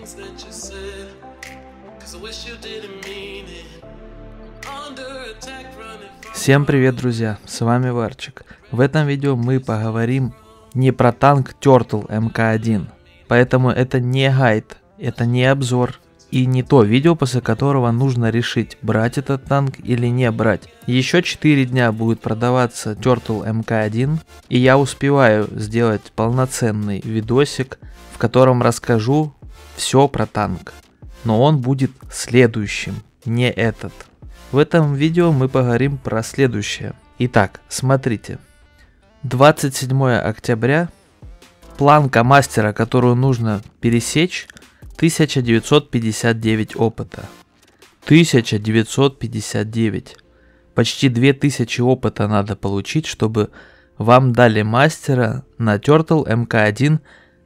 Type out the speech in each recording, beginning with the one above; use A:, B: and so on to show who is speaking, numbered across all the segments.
A: things that you said, 'cause I wish you didn't mean it. Under attack, running from...
B: Всем привет, друзья, с вами Варчик. В этом видео мы поговорим не про танк Turtle МК-1, поэтому это не гайд, это не обзор и не то видео, после которого нужно решить, брать этот танк или не брать. Еще 4 дня будет продаваться Turtle МК-1, и я успеваю сделать полноценный видосик, в котором расскажу все про танк. Но он будет следующим, не этот. В этом видео мы поговорим про следующее. Итак, смотрите. 27 октября. Планка мастера, которую нужно пересечь, 1959 опыта. 1959. Почти 2000 опыта надо получить, чтобы вам дали мастера на Turtle МК-1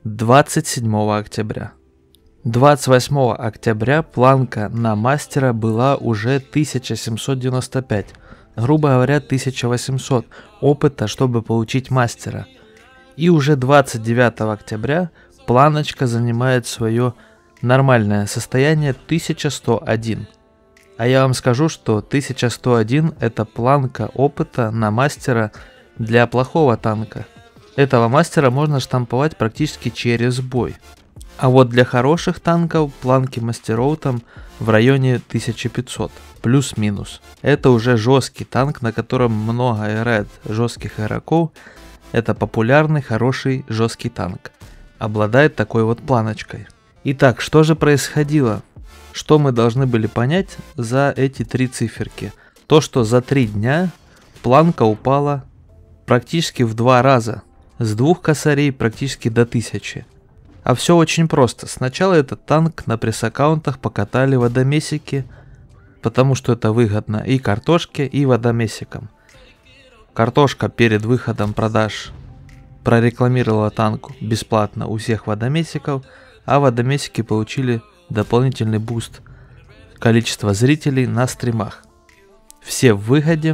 B: 27 октября. 28 октября планка на мастера была уже 1795, грубо говоря 1800 опыта, чтобы получить мастера. И уже 29 октября планочка занимает свое нормальное состояние 1101. А я вам скажу, что 1101 это планка опыта на мастера для плохого танка. Этого мастера можно штамповать практически через бой. А вот для хороших танков планки мастеров там в районе 1500, плюс-минус. Это уже жесткий танк, на котором много играет жестких игроков. Это популярный, хороший, жесткий танк. Обладает такой вот планочкой. Итак, что же происходило? Что мы должны были понять за эти 3 циферки? То, что за 3 дня планка упала практически в 2 раза. С 2 косарей практически до 1000. А все очень просто. Сначала этот танк на пресс-аккаунтах покатали водомесики, потому что это выгодно и картошке, и водомесикам. Картошка перед выходом продаж прорекламировала танк бесплатно у всех водомесиков, а водомесики получили дополнительный буст количества зрителей на стримах. Все в выгоде.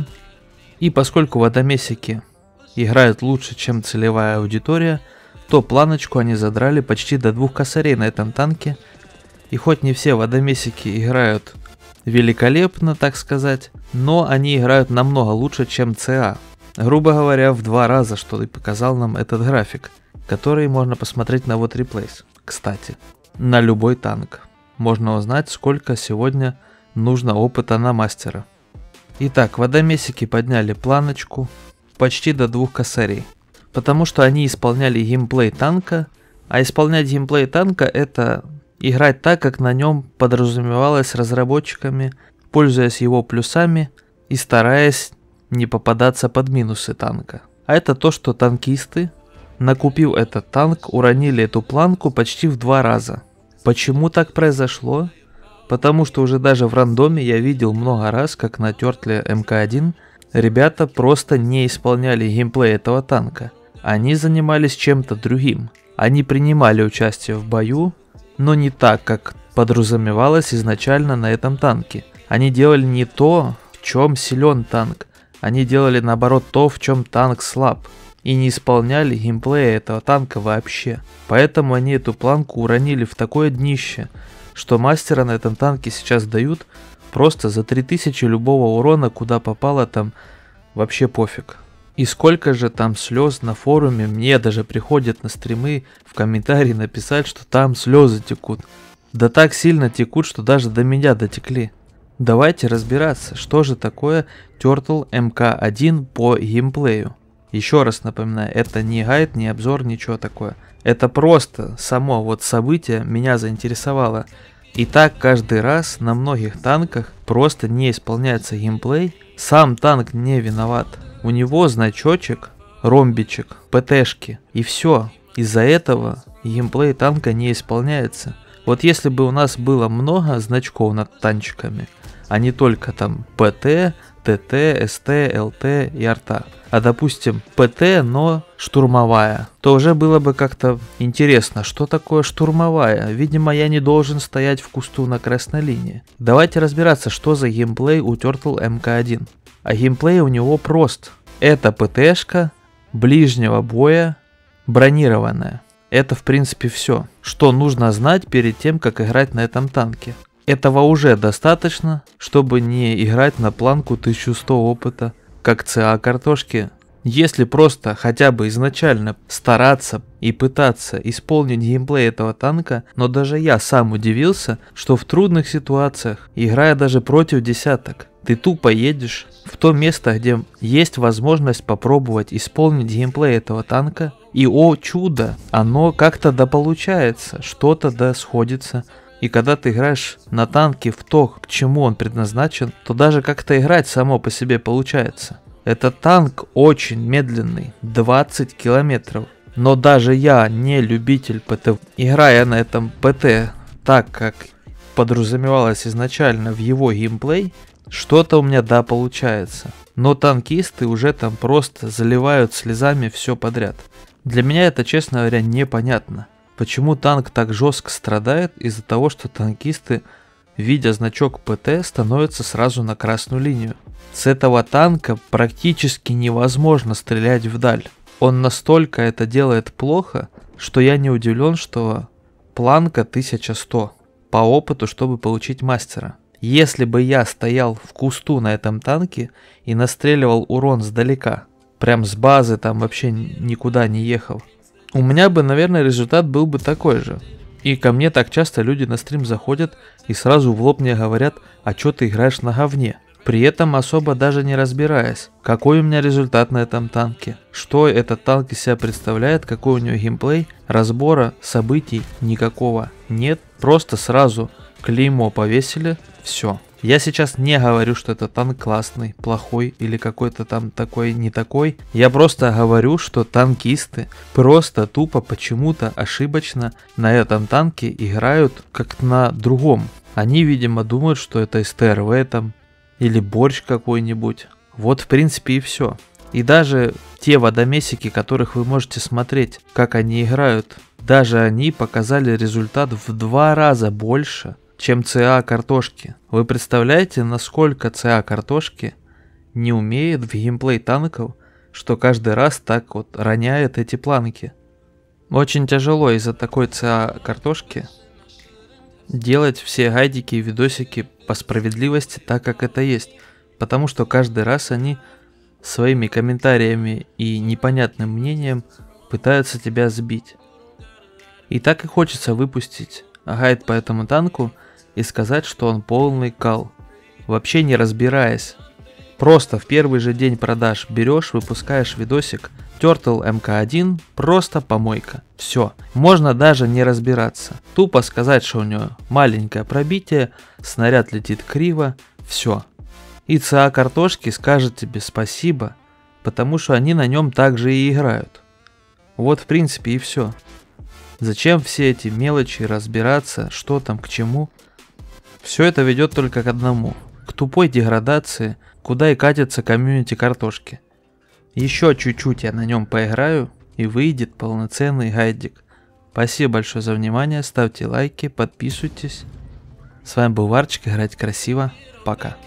B: И поскольку водомесики играют лучше, чем целевая аудитория, то планочку они задрали почти до 2 косарей на этом танке. И хоть не все водомесики играют великолепно, так сказать, но они играют намного лучше, чем ЦА. Грубо говоря, в 2 раза, что и показал нам этот график, который можно посмотреть на вот Replays. Кстати, на любой танк можно узнать, сколько сегодня нужно опыта на мастера. Итак, водомесики подняли планочку почти до 2 косарей. Потому что они исполняли геймплей танка, а исполнять геймплей танка это играть так, как на нем подразумевалось разработчиками, пользуясь его плюсами и стараясь не попадаться под минусы танка. А это то, что танкисты, накупив этот танк, уронили эту планку почти в 2 раза. Почему так произошло? Потому что уже даже в рандоме я видел много раз, как на Turtle МК-1 ребята просто не исполняли геймплей этого танка. Они занимались чем-то другим. Они принимали участие в бою, но не так, как подразумевалось изначально на этом танке. Они делали не то, в чем силен танк. Они делали наоборот то, в чем танк слаб. И не исполняли геймплея этого танка вообще. Поэтому они эту планку уронили в такое днище, что мастера на этом танке сейчас дают просто за 3000 любого урона, куда попало там вообще пофиг. И сколько же там слез на форуме, мне даже приходят на стримы в комментарии написать, что там слезы текут. Да так сильно текут, что даже до меня дотекли. Давайте разбираться, что же такое Turtle МК-1 по геймплею. Еще раз напоминаю, это не гайд, не обзор, ничего такое. Это просто само вот событие меня заинтересовало. И так каждый раз на многих танках просто не исполняется геймплей. Сам танк не виноват. У него значочек, ромбичек, ПТшки и все. Из-за этого геймплей танка не исполняется. Вот если бы у нас было много значков над танчиками, а не только там ПТ, ТТ, СТ, ЛТ и арта, а допустим ПТ, но штурмовая, то уже было бы как-то интересно, что такое штурмовая. Видимо, я не должен стоять в кусту на красной линии. Давайте разбираться, что за геймплей у Turtle МК-1. А геймплей у него прост. Это ПТшка ближнего боя бронированная. Это в принципе все, что нужно знать перед тем, как играть на этом танке. Этого уже достаточно, чтобы не играть на планку 1100 опыта, как ЦА картошки. Если просто хотя бы изначально стараться и пытаться исполнить геймплей этого танка, но даже я сам удивился, что в трудных ситуациях, играя даже против десяток, ты тупо едешь в то место, где есть возможность попробовать исполнить геймплей этого танка, и о чудо, оно как-то да получается, что-то да сходится. И когда ты играешь на танке в то, к чему он предназначен, то даже как-то играть само по себе получается. Этот танк очень медленный, 20 километров. Но даже я, не любитель ПТ, играя на этом ПТ так, как подразумевалось изначально в его геймплей, что-то у меня да получается. Но танкисты уже там просто заливают слезами все подряд. Для меня это, честно говоря, непонятно. Почему танк так жестко страдает из-за того, что танкисты, видя значок ПТ, становятся сразу на красную линию. С этого танка практически невозможно стрелять вдаль. Он настолько это делает плохо, что я не удивлен, что планка 1100 по опыту, чтобы получить мастера. Если бы я стоял в кусту на этом танке и настреливал урон сдалека, прям с базы там вообще никуда не ехал, у меня бы, наверное, результат был бы такой же. И ко мне так часто люди на стрим заходят и сразу в лоб мне говорят, а чё ты играешь на говне? При этом особо даже не разбираясь, какой у меня результат на этом танке, что этот танк из себя представляет, какой у него геймплей, разбора событий никакого нет, просто сразу клеймо повесили, все. Я сейчас не говорю, что этот танк классный, плохой или какой-то там такой, не такой. Я просто говорю, что танкисты просто тупо почему-то ошибочно на этом танке играют как на другом. Они, видимо, думают, что это СТРВ там или борщ какой-нибудь. Вот в принципе и все. И даже те водомесики, которых вы можете смотреть, как они играют, даже они показали результат в 2 раза больше, чем ЦА картошки. Вы представляете, насколько ЦА картошки не умеет в геймплей танков, что каждый раз так вот роняет эти планки. Очень тяжело из-за такой ЦА картошки делать все гайдики и видосики по справедливости так, как это есть. Потому что каждый раз они своими комментариями и непонятным мнением пытаются тебя сбить. И так и хочется выпустить гайд по этому танку и сказать, что он полный кал, вообще не разбираясь. Просто в первый же день продаж берешь, выпускаешь видосик Turtle MK1, просто помойка. Все, можно даже не разбираться. Тупо сказать, что у него маленькое пробитие, снаряд летит криво, все. И ЦА картошки скажет тебе спасибо, потому что они на нем также и играют. Вот в принципе и все. Зачем все эти мелочи разбираться, что там к чему? Все это ведет только к одному, к тупой деградации, куда и катится комьюнити картошки. Еще чуть-чуть я на нем поиграю и выйдет полноценный гайдик. Спасибо большое за внимание, ставьте лайки, подписывайтесь. С вами был Варчик, играть красиво, пока.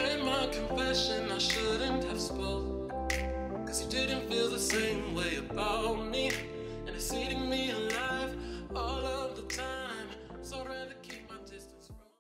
A: I shouldn't have spoke, 'cause you didn't feel the same way about